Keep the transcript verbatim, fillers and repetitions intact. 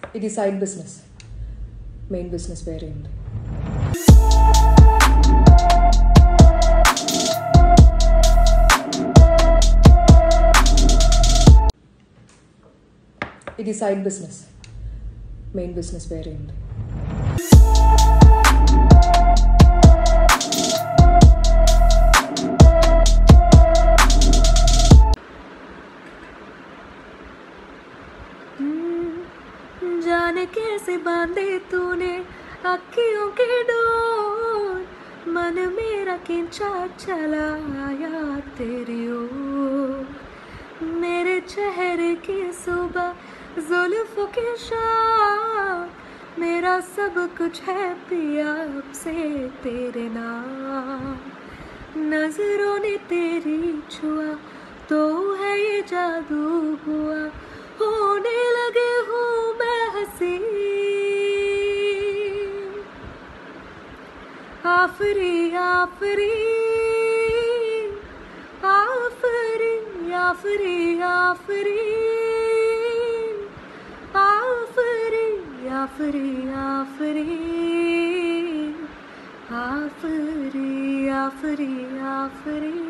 ఇది side business, main business వేరే ఉంది. ఇది సైడ్ బిజినెస్, మెయిన్ బిజినెస్ వేరే ఉంది. जाने कैसे बांधे तूने अखियों के डोर, मन मेरा खिंचा चला आया तेरी ओर. मेरे चेहरे की सुबह जुल्फों की शाम, मेरा सब कुछ है पिया अब से तेरे नाम. नजरों ने तेरी छुआ तो है ये जादू हुआ, होने लगे हूँ मैं हंसी. आफरी आफरी आफरी आफरी आफरी आफरी आफरी आफरी आफरी आफरी आफरी